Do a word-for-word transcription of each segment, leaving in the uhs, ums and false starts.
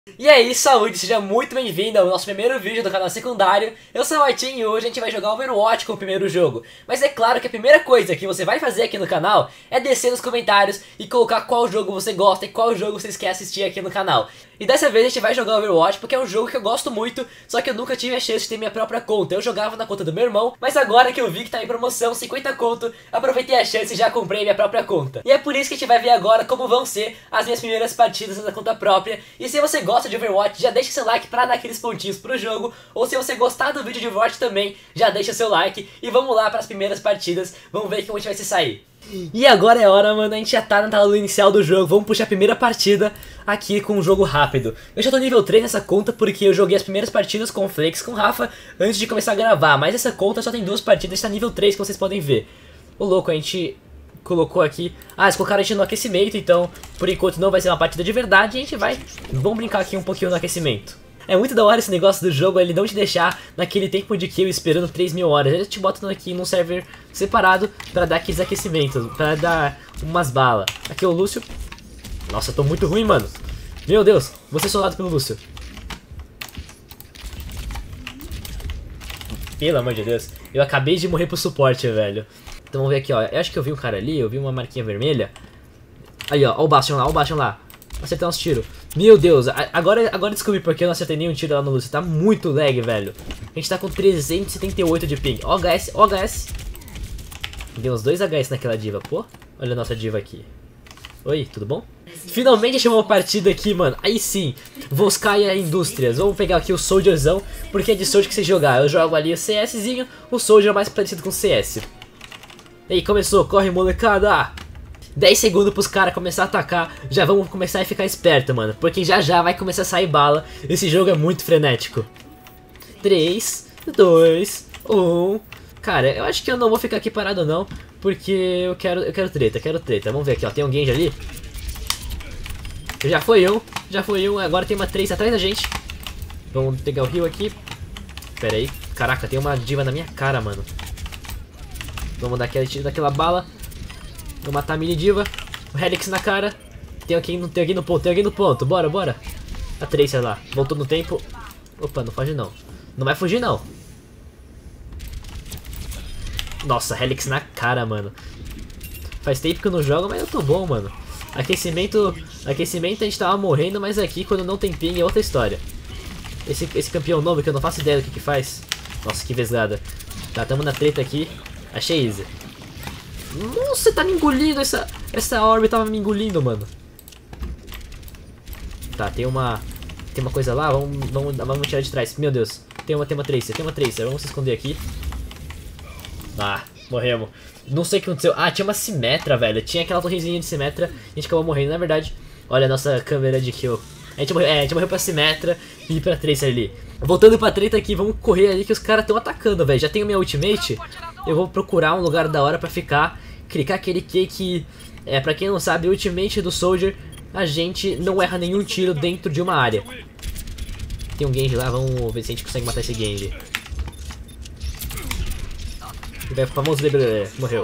E aí, saúde, seja muito bem-vindo ao nosso primeiro vídeo do canal secundário. Eu sou o Martin e hoje a gente vai jogar Overwatch com o primeiro jogo. Mas é claro que a primeira coisa que você vai fazer aqui no canal é descer nos comentários e colocar qual jogo você gosta e qual jogo vocês querem assistir aqui no canal. E dessa vez a gente vai jogar Overwatch porque é um jogo que eu gosto muito, só que eu nunca tive a chance de ter minha própria conta. Eu jogava na conta do meu irmão, mas agora que eu vi que tá em promoção, cinquenta conto, aproveitei a chance e já comprei minha própria conta. E é por isso que a gente vai ver agora como vão ser as minhas primeiras partidas na conta própria. E se você gosta de Overwatch, já deixa seu like pra dar aqueles pontinhos pro jogo. Ou se você gostar do vídeo de Overwatch também, já deixa seu like. E vamos lá pras primeiras partidas, vamos ver como a gente vai se sair. E agora é hora, mano, a gente já tá na tela inicial do jogo, vamos puxar a primeira partida aqui com um jogo rápido. Eu já tô nível três nessa conta porque eu joguei as primeiras partidas com o Flex, com o Rafa, antes de começar a gravar. Mas essa conta só tem duas partidas, está nível três, como vocês podem ver. Ô louco, a gente colocou aqui... Ah, eles colocaram a gente no aquecimento, então por enquanto não vai ser uma partida de verdade. A gente vai... Vamos brincar aqui um pouquinho no aquecimento. É muito da hora esse negócio do jogo, ele não te deixar naquele tempo de kill esperando três mil horas. Ele te bota aqui num server separado pra dar aqueles aquecimentos, pra dar umas balas. Aqui é o Lúcio. Nossa, eu tô muito ruim, mano. Meu Deus, vou ser solado pelo Lúcio. Pelo amor de Deus, eu acabei de morrer pro suporte, velho. Então vamos ver aqui, ó. Eu acho que eu vi um cara ali, eu vi uma marquinha vermelha. Aí, ó, ó o Bastion lá, ó o Bastion lá. Acertar uns tiros. Meu Deus, agora, agora descobri porque eu não acertei nenhum tiro lá no Lúcio. Tá muito lag, velho. A gente tá com trezentos e setenta e oito de ping. Ó H S, ó H S. Deu uns dois H S naquela diva, pô. Olha a nossa diva aqui. Oi, tudo bom? Finalmente achei uma partida aqui, mano. Aí sim, Volskaya Indústrias. Vamos pegar aqui o Soldierzão, porque é de Soldier que você jogar. Eu jogo ali o CSzinho, o Soldier é mais parecido com o C S. E aí, começou, corre molecada. dez segundos pros caras começar a atacar. Já vamos começar a ficar esperto, mano, porque já já vai começar a sair bala. Esse jogo é muito frenético. três, dois, um. Cara, eu acho que eu não vou ficar aqui parado não, porque eu quero, eu quero treta, eu quero treta. Vamos ver aqui, ó, tem um Genji ali. Já foi um, já foi um, agora tem uma três atrás da gente. Vamos pegar o heal aqui. Pera aí, caraca, tem uma diva na minha cara, mano. Vamos dar aquele tiro daquela bala. Vou matar a mini diva. O Helix na cara. Tem alguém, no, tem alguém no ponto, tem alguém no ponto. Bora, bora. A Tracer lá. Voltou no tempo. Opa, não foge não. Não vai fugir não. Nossa, Helix na cara, mano. Faz tempo que eu não jogo, mas eu tô bom, mano. Aquecimento. Aquecimento a gente tava morrendo, mas aqui quando não tem ping é outra história. Esse, esse campeão novo que eu não faço ideia do que que faz. Nossa, que vesgada. Tá, tamo na treta aqui. Achei easy. Nossa, tá me engolindo, essa, essa orbe tava me engolindo, mano. Tá, tem uma Tem uma coisa lá, vamos, vamos, vamos tirar de trás. Meu Deus, tem uma, tem uma Tracer, tem uma Tracer, vamos se esconder aqui. Ah, morremos. Não sei o que aconteceu, ah, tinha uma Symmetra, velho. Tinha aquela torrezinha de Symmetra e a gente acabou morrendo, na verdade. Olha a nossa câmera de kill. A gente morreu, é, a gente morreu pra Symmetra e pra Tracer ali. Voltando pra treta aqui, vamos correr ali que os caras estão atacando, velho. Já tenho minha ultimate. Eu vou procurar um lugar da hora pra ficar. Clicar aquele Q que, é, pra quem não sabe, o ultimate do Soldier, a gente não erra nenhum tiro dentro de uma área. Tem um Genji lá, vamos ver se a gente consegue matar esse Genji. E vai pro famoso bebê, morreu.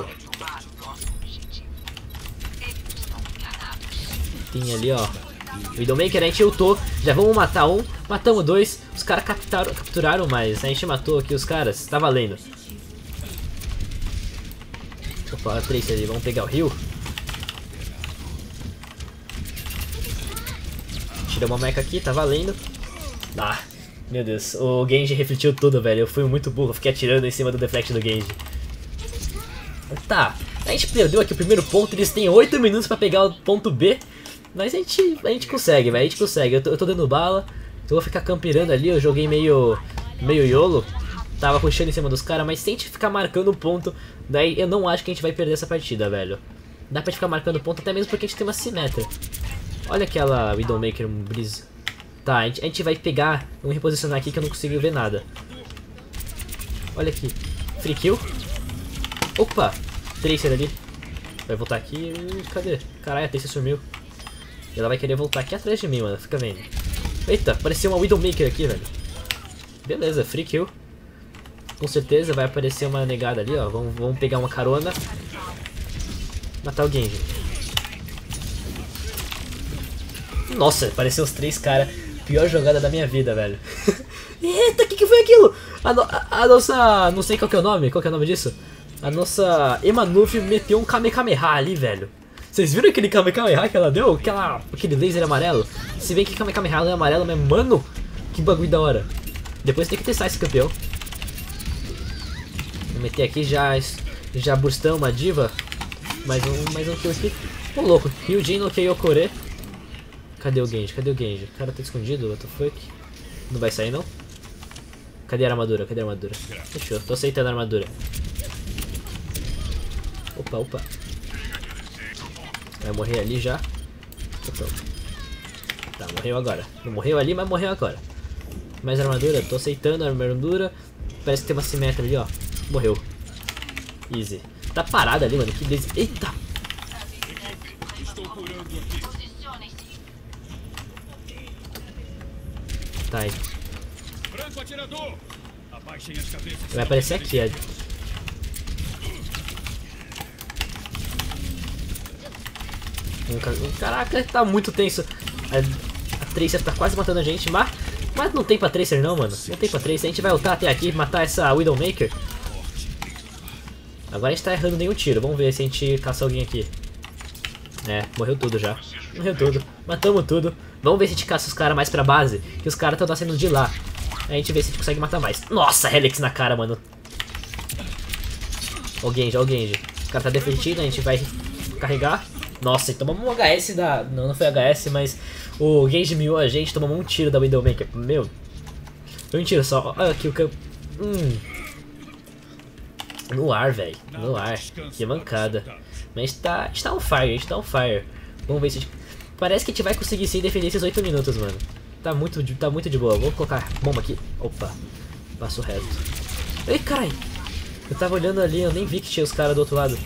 Tem ali, ó. Widowmaker, a gente ultou, já vamos matar um, matamos dois, os caras capturaram, capturaram, mas a gente matou aqui os caras, tá valendo. Opa, a Tracer ali, vamos pegar o heal. Tirou uma mecha aqui, tá valendo. Ah, meu Deus, o Genji refletiu tudo, velho, eu fui muito burro, fiquei atirando em cima do deflect do Genji. Tá, a gente perdeu aqui o primeiro ponto, eles têm oito minutos pra pegar o ponto B. Mas a gente, a gente consegue, velho, a gente consegue. Eu tô, eu tô dando bala, então eu vou ficar campirando ali. Eu joguei meio, meio YOLO. Tava puxando em cima dos caras, mas se a gente ficar marcando ponto, daí eu não acho que a gente vai perder essa partida, velho. Dá pra gente ficar marcando ponto até mesmo porque a gente tem uma Symmetra. Olha aquela Widowmaker, um Breeze. Tá, a gente, a gente vai pegar, vamos reposicionar aqui que eu não consigo ver nada. Olha aqui, free kill. Opa, Tracer ali. Vai voltar aqui, cadê? Caralho, a Tracer sumiu. Ela vai querer voltar aqui atrás de mim, mano, fica vendo. Eita, apareceu uma Widowmaker aqui, velho. Beleza, free kill. Com certeza vai aparecer uma negada ali, ó. Vamos, vamos pegar uma carona. Matar o Genji. Nossa, apareceu os três caras Pior jogada da minha vida, velho. Eita, o que, que foi aquilo? A, no, a, a nossa... Não sei qual que é o nome. Qual que é o nome disso? A nossa Emanuf meteu um Kamehameha ali, velho. Vocês viram aquele Kamehameha que ela deu? Aquela, aquele laser amarelo? Se bem que Kamehameha é amarelo, mas mano, que bagulho da hora. Depois tem que testar esse campeão. Vou meter aqui já, já burstão, uma diva. Mais um, mais um kill aqui. Ô louco, Ryujin no K O Kore. Cadê o Genji? Cadê o Genji? O cara tá escondido, what the fuck? Não vai sair não? Cadê a armadura? Cadê a armadura? Fechou, tô aceitando a armadura. Opa, opa. Vai morrer ali já. Tá, morreu agora. Não morreu ali, mas morreu agora. Mais armadura, tô aceitando a armadura. Parece que tem uma simétria ali, ó. Morreu. Easy. Tá parado ali, mano. Que des... Eita! Tá aí. Vai aparecer aqui, Ed. Caraca, tá muito tenso. A, a Tracer tá quase matando a gente, mas, mas não tem pra Tracer não, mano. Não tem pra Tracer. A gente vai ultar até aqui, matar essa Widowmaker. Agora a gente tá errando nenhum tiro. Vamos ver se a gente caça alguém aqui. É, morreu tudo já. Morreu tudo. Matamos tudo. Vamos ver se a gente caça os caras mais pra base, que os caras estão nascendo de lá. Aí a gente vê se a gente consegue matar mais. Nossa, Helix na cara, mano. Ó o Genji, ó o Genji. O cara tá defendido, a gente vai carregar. Nossa, tomamos um H S da... Não, não foi H S, mas o Genji miou a gente, tomamos um tiro da Widowmaker. Meu, foi um tiro só. Olha aqui o campo. Hum. No ar, velho. No ar. Que mancada. Mas a gente tá, a gente tá on fire, a gente tá on fire. Vamos ver se a gente... Parece que a gente vai conseguir sim defender esses oito minutos, mano. Tá muito, tá muito de boa. Vou colocar bomba aqui. Opa. Passo reto. Ei, carai. Eu tava olhando ali, eu nem vi que tinha os caras do outro lado.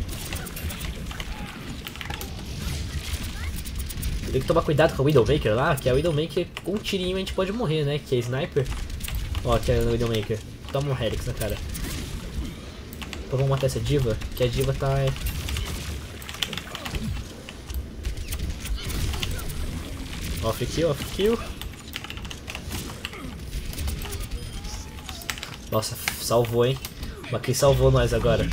Tem que tomar cuidado com a Widowmaker lá, que a Widowmaker com um tirinho a gente pode morrer, né? Que é Sniper. Ó, que é a Widowmaker. Toma um Helix na cara. Então vamos matar essa diva, que a diva tá... Off kill, off kill. Nossa, salvou, hein? O Macri salvou nós agora.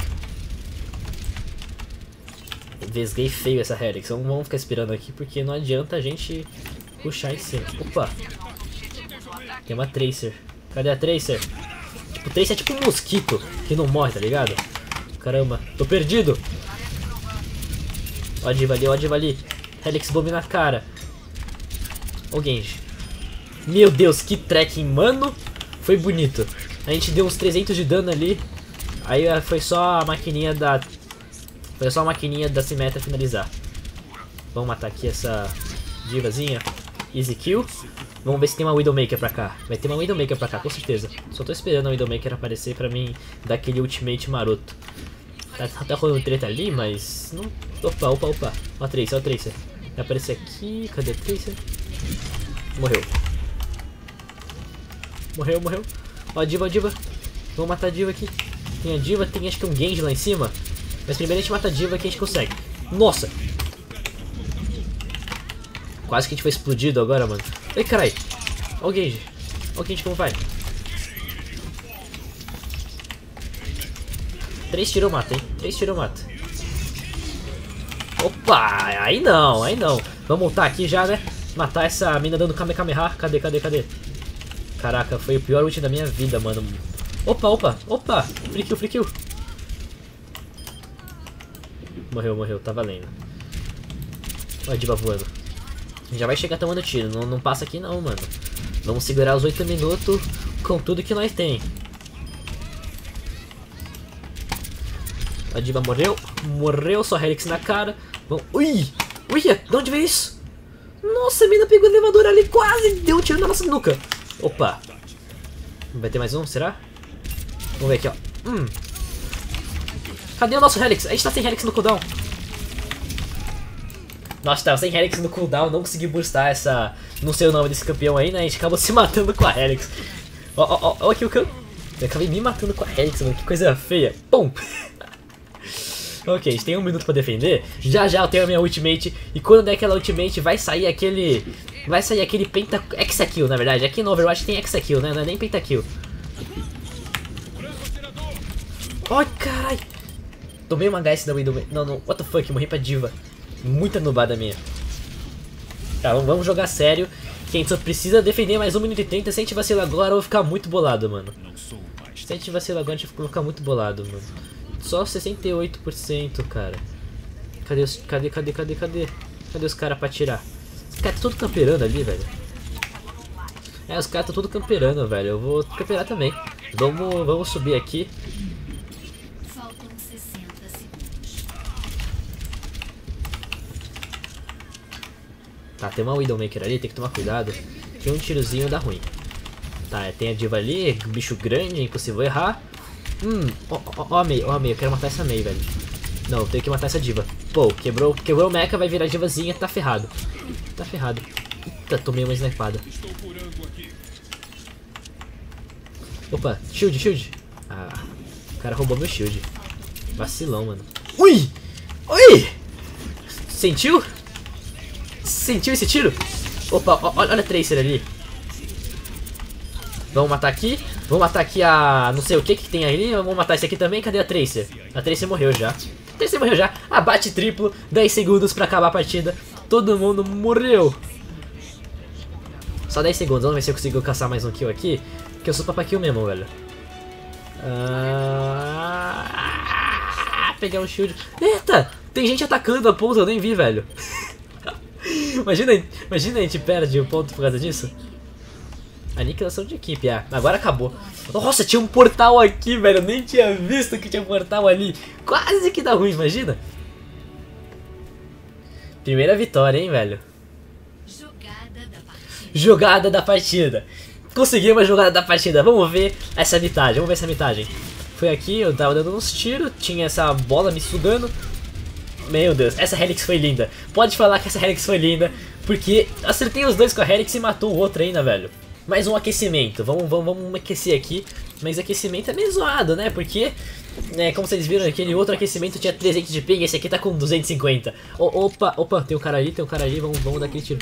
Vesguei feio essa Helix. Então vamos ficar esperando aqui porque não adianta a gente puxar em cima. Opa! Tem uma Tracer. Cadê a Tracer? Tipo, Tracer é tipo um mosquito que não morre, tá ligado? Caramba, tô perdido! Ó a diva ali, ó a diva ali. Helix bomb na cara. Ó o Genji. Meu Deus, que tracking, mano. Foi bonito. A gente deu uns trezentos de dano ali. Aí foi só a maquininha da... Foi só a maquininha da Symmetra finalizar. Vamos matar aqui essa divazinha. Easy kill. Vamos ver se tem uma Widowmaker pra cá. Vai ter uma Widowmaker pra cá, com certeza. Só tô esperando a Widowmaker aparecer pra mim dar aquele ultimate maroto. Tá, tá rolando treta ali, mas... Não... Opa, opa, opa. Ó a Tracer, ó a Tracer. Vai aparecer aqui. Cadê a Tracer? Morreu. Morreu, morreu. Ó a diva, a diva. Vamos matar a diva aqui. Tem a diva, tem acho que um Genji lá em cima. Mas primeiro a gente mata a diva que a gente consegue. Nossa! Quase que a gente foi explodido agora, mano. Ai, carai. Ó o Genji. Ó o Genji como vai. Três tiros mata, hein? Três tiros mata. Opa! Aí não, aí não. Vamos voltar aqui já, né? Matar essa mina dando Kamehameha. Cadê, cadê, cadê? Caraca, foi o pior ult da minha vida, mano. Opa, opa, opa. Free kill, free kill. Morreu, morreu, tá valendo. Olha a diva voando. Já vai chegar tomando tiro, não, não passa aqui não, mano. Vamos segurar os oito minutos com tudo que nós tem. A diva morreu, morreu, só Helix na cara. Vamos... Ui, ui, de onde veio isso? Nossa, a mina pegou o elevador ali, quase deu um tiro na nossa nuca. Opa. Vai ter mais um, será? Vamos ver aqui, ó. Hum. Cadê o nosso Helix? A gente tá sem Helix no cooldown. Nossa, tava sem Helix no cooldown, não consegui burstar essa... Não sei o nome desse campeão aí, né? A gente acabou se matando com a Helix. Ó, ó, ó, ó aqui o campo. Eu acabei me matando com a Helix, mano. Que coisa feia. Pum! Ok, a gente tem um minuto pra defender. Já já eu tenho a minha ultimate. E quando der aquela ultimate, vai sair aquele... vai sair aquele penta... Hexakill, na verdade. Aqui no Overwatch tem Hexakill, né? Não é nem pentakill. Ai, carai. Tomei uma H S da Widow. Não, não. What the fuck? Morri pra diva. Muita nubada minha. Tá, vamos jogar sério. Que a gente só precisa defender mais um minuto e trinta. Se a gente vacilar agora, eu vou ficar muito bolado, mano. Se a gente vacilar agora, a gente vai ficar muito bolado, mano. Só sessenta e oito por cento, cara. Cadê os... Cadê, cadê, cadê, cadê? Cadê os caras pra atirar? Os caras estão tudo camperando ali, velho. É, os caras estão tudo camperando, velho. Eu vou camperar também. Vamos, vamos subir aqui. Tá, tem uma Widowmaker ali, tem que tomar cuidado. Que um tirozinho dá ruim. Tá, tem a diva ali, bicho grande, é impossível errar. Hum, ó, ó, ó a Mei, ó a Mei, eu quero matar essa Mei, velho. Não, eu tenho que matar essa diva. Pô, quebrou, quebrou o mecha, vai virar divazinha, tá ferrado. Tá ferrado. Eita, tomei uma snipada. Opa, shield, shield. Ah, o cara roubou meu shield. Vacilão, mano. Ui! Ui! Sentiu? Sentiu esse tiro? Opa, ó, olha a Tracer ali. Vamos matar aqui. Vamos matar aqui a... não sei o que que tem ali. Vamos matar esse aqui também. Cadê a Tracer? A Tracer morreu já. A Tracer morreu já. Abate triplo. dez segundos pra acabar a partida. Todo mundo morreu. Só dez segundos. Vamos ver se eu consigo caçar mais um kill aqui. Porque eu sou papakill mesmo, velho. Ah... Pegar um shield. Eita! Tem gente atacando a ponta. Eu nem vi, velho. Imagina, imagina a gente perde o ponto por causa disso. Aniquilação de equipe, ah, agora acabou. Nossa, tinha um portal aqui, velho. Eu nem tinha visto que tinha um portal ali. Quase que dá ruim, imagina. Primeira vitória, hein, velho. Jogada da partida. Jogada da partida. Conseguimos a jogada da partida. Vamos ver essa mitagem, vamos ver essa mitagem. Foi aqui, eu tava dando uns tiros. Tinha essa bola me sugando. Meu Deus, essa Helix foi linda. Pode falar que essa Helix foi linda, porque acertei os dois com a Helix e matou o outro ainda, velho. Mais um aquecimento, vamos, vamos, vamos aquecer aqui. Mas aquecimento é meio zoado, né? Porque, né, como vocês viram, aquele outro aquecimento tinha trezentos de ping, esse aqui tá com duzentos e cinquenta. O, opa, opa, tem um cara ali, tem um cara ali, vamos, vamos dar aquele tiro.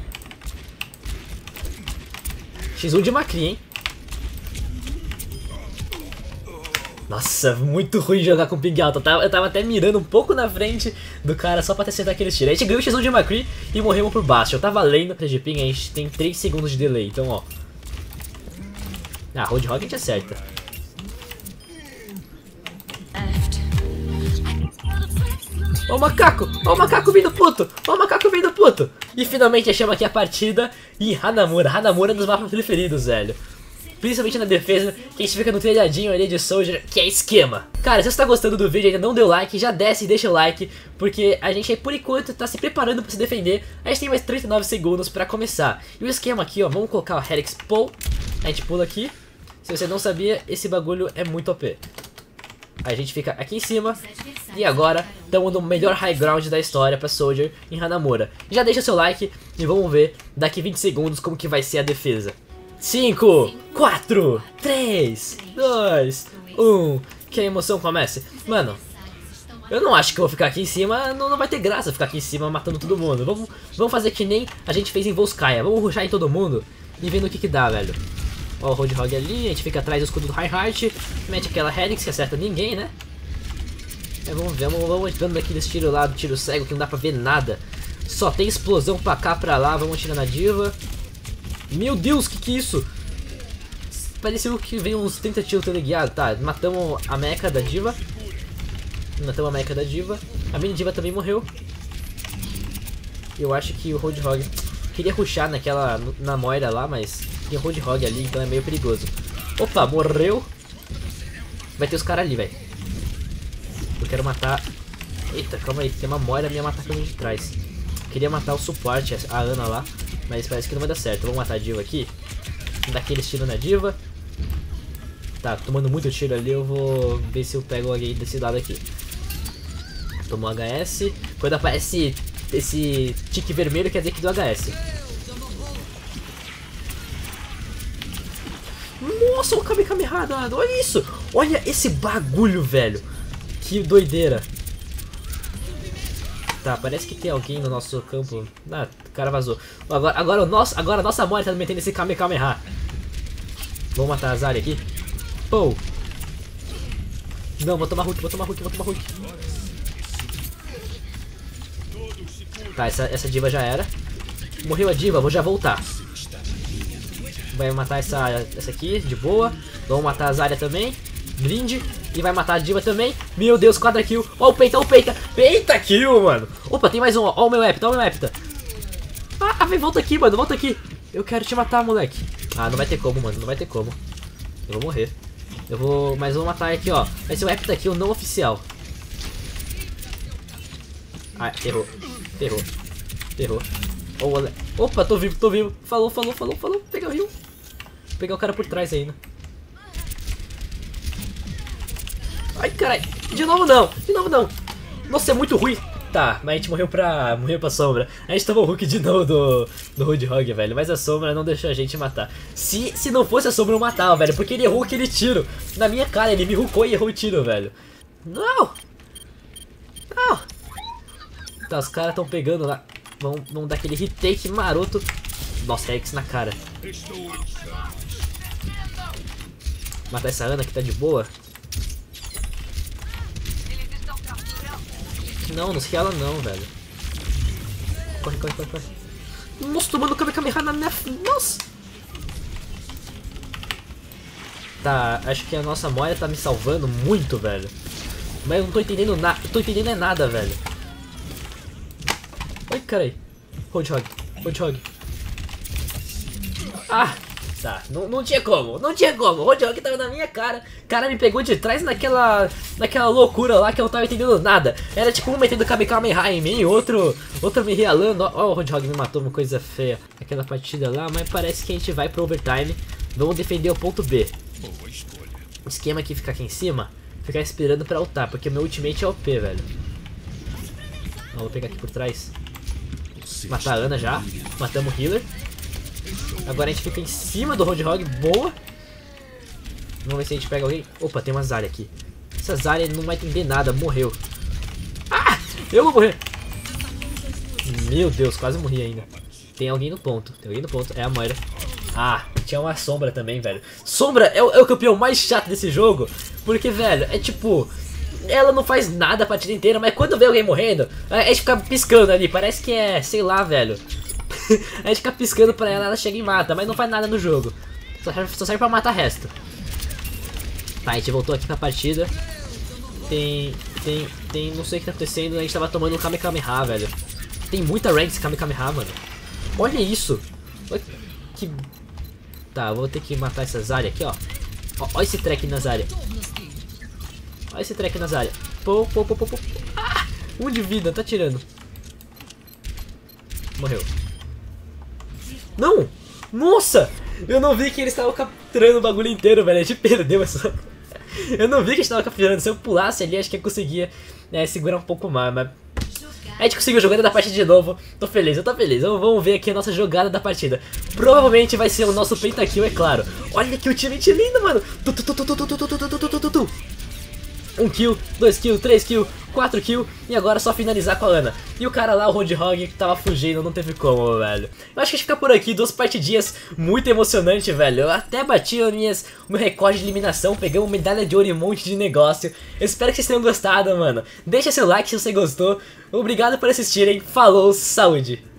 X um de Macri, hein? Nossa, muito ruim jogar com ping alto. Eu tava, eu tava até mirando um pouco na frente do cara só pra acertar aqueles tiros. A gente ganhou o X um de Macri e morremos por baixo. Eu tava lendo pra de ping, a gente tem três segundos de delay. Então, ó. Ah, Roadhog a gente acerta. Ó o macaco! Ó o macaco vindo puto! Ó o macaco vindo puto! E finalmente achamos aqui a partida. E Hanamura. Hanamura é um dos mapas preferidos, velho. Principalmente na defesa, que a gente fica no telhadinho ali de Soldier, que é esquema. Cara, se você tá gostando do vídeo e ainda não deu like, já desce e deixa o like, porque a gente, por enquanto, tá se preparando pra se defender. A gente tem mais trinta e nove segundos pra começar. E o esquema aqui, ó, vamos colocar o Helix Pull. A gente pula aqui. Se você não sabia, esse bagulho é muito O P. A gente fica aqui em cima. E agora, estamos no melhor high ground da história pra Soldier em Hanamura. Já deixa seu like e vamos ver daqui vinte segundos como que vai ser a defesa. cinco, quatro, três, dois, um. Que a emoção comece. Mano, eu não acho que eu vou ficar aqui em cima. Não, não vai ter graça ficar aqui em cima matando todo mundo. Vamos, vamos fazer que nem a gente fez em Volskaya. Vamos rushar em todo mundo e vendo o que que dá, velho. Ó o Roadhog ali, a gente fica atrás do escudo do Reinhardt. Mete aquela Helix que acerta ninguém, né? É, vamos ver, vamos, vamos entrando aqui desse tiro lá, do tiro cego que não dá pra ver nada. Só tem explosão pra cá, pra lá. Vamos atirar na diva. Meu Deus, que que é isso? Pareceu que veio uns trinta tiros teleguiados. Tá, matamos a mecha da diva. Matamos a mecha da diva. A mini diva também morreu. Eu acho que o Roadhog queria rushar naquela, na Moira lá, mas tem o Roadhog ali, então é meio perigoso. Opa, morreu. Vai ter os caras ali, velho. Eu quero matar... Eita, calma aí, tem uma Moira me atacando de trás. Queria matar o suporte, a Ana lá, mas parece que não vai dar certo. Vamos matar a diva aqui. Dar aqueles tiros na diva. Tá, tomando muito tiro ali, eu vou ver se eu pego alguém desse lado aqui. Tomou H S. Quando aparece esse tique vermelho, quer dizer que deu H S. Nossa, o Kamehameha, olha isso. Olha esse bagulho, velho. Que doideira. Tá, parece que tem alguém no nosso campo. Ah, o cara vazou. Agora, agora, o nosso, agora a nossa Mori tá metendo esse Kamehameha. Vamos matar a Zarya aqui. Pou. Não, vou tomar Hulk, vou tomar Hulk, vou tomar Hulk. Tá, essa, essa diva já era. Morreu a diva, vou já voltar. Vai matar essa, essa aqui, de boa. Vamos matar a Zarya também. Blind. E vai matar a diva também. Meu Deus, quadra kill. Ó o peita, ó o peita. Peita kill, mano. Opa, tem mais um, ó. Ó o meu Epita, ó o meu Epita. Ah, vem, volta aqui, mano, volta aqui. Eu quero te matar, moleque. Ah, não vai ter como, mano, não vai ter como. Eu vou morrer. Eu vou, mas eu vou matar aqui, ó. Vai ser o Epita kill não oficial. Ah, ferrou. Ferrou. Ferrou. Oh, opa, tô vivo, tô vivo. Falou, falou, falou, falou. Pega o rio. Vou pegar o cara por trás ainda. Ai, caralho. De novo não. De novo não. Nossa, é muito ruim. Tá, mas a gente morreu pra, morreu pra Sombra. A gente tomou o Hulk de novo do, do Roadhog, velho. Mas a Sombra não deixou a gente matar. Se, se não fosse a Sombra eu matava, velho. Porque ele errou aquele tiro. Na minha cara, ele me hulkou e errou o tiro, velho. Não. Não. Tá, os caras tão pegando lá. Vamos, vamos dar aquele retake maroto. Nossa, Rex na cara. Matar essa Ana que tá de boa. Não, não se ela não, velho. Corre, corre, corre, corre. Nossa, tomando Kamehameha na nef. Nossa. Tá, acho que a nossa Moira tá me salvando muito, velho. Mas eu não tô entendendo nada. Tô entendendo é nada, velho. Ai, carai. Roadhog, Roadhog. Ah, tá. Não, não tinha como, não tinha como. O Roadhog tava na minha cara. O cara me pegou de trás naquela naquela loucura lá que eu não tava entendendo nada. Era tipo um metendo Kamehameha em mim, outro, outro me realando. Ó, o Roadhog me matou, uma coisa feia. Aquela partida lá, mas parece que a gente vai pro overtime. Vamos defender o ponto B. O esquema aqui ficar aqui em cima, ficar esperando pra ultar, porque o meu ultimate é O P, velho. Ó, vou pegar aqui por trás. Matar a Ana já. Matamos o healer. Agora a gente fica em cima do Roadhog. Boa. Vamos ver se a gente pega alguém. Opa, tem uma Zarya aqui. Essa Zarya não vai entender nada. Morreu. Ah! Eu vou morrer. Meu Deus, quase morri ainda. Tem alguém no ponto. Tem alguém no ponto. É a Moira. Ah, tinha uma Sombra também, velho. Sombra é o, é o campeão mais chato desse jogo. Porque, velho, é tipo... Ela não faz nada a partida inteira, mas quando vê alguém morrendo, a gente fica piscando ali, parece que é, sei lá, velho. A gente fica piscando pra ela, ela chega e mata, mas não faz nada no jogo. Só serve, só serve pra matar o resto. Tá, a gente voltou aqui pra partida. Tem, tem, tem, não sei o que tá acontecendo, a gente tava tomando um Kamehameha, velho. Tem muita rank esse Kamehameha, mano. Olha isso. Olha que... Tá, eu vou ter que matar essa Zarya aqui, ó. Ó, olha esse track na Zarya. Olha esse track na Zarya. Pô, pô, pô, pô, pô. Ah, um de vida, tá tirando. Morreu. Não! Nossa! Eu não vi que eles estavam capturando o bagulho inteiro, velho. A gente perdeu essa... Eu não vi que eles estavam capturando. Se eu pulasse ali, acho que eu conseguia é, segurar um pouco mais, mas... A gente conseguiu jogando da partida de novo. Tô feliz, eu tô feliz. Então, vamos ver aqui a nossa jogada da partida. Provavelmente vai ser o nosso pentakill, é claro. Olha que ultimate lindo, mano. Tu, tu, tu, tu, tu, tu, tu, tu, tu, tu, tu, tu. Um kill, dois kills, três kills, quatro kills. E agora é só finalizar com a Ana. E o cara lá, o Roadhog, que tava fugindo, não teve como, velho. Eu acho que a gente fica por aqui, duas partidinhas muito emocionantes, velho. Eu até bati as minhas, o meu recorde de eliminação, pegamos medalha de ouro e um monte de negócio. Eu espero que vocês tenham gostado, mano. Deixa seu like se você gostou. Obrigado por assistirem. Falou, saúde!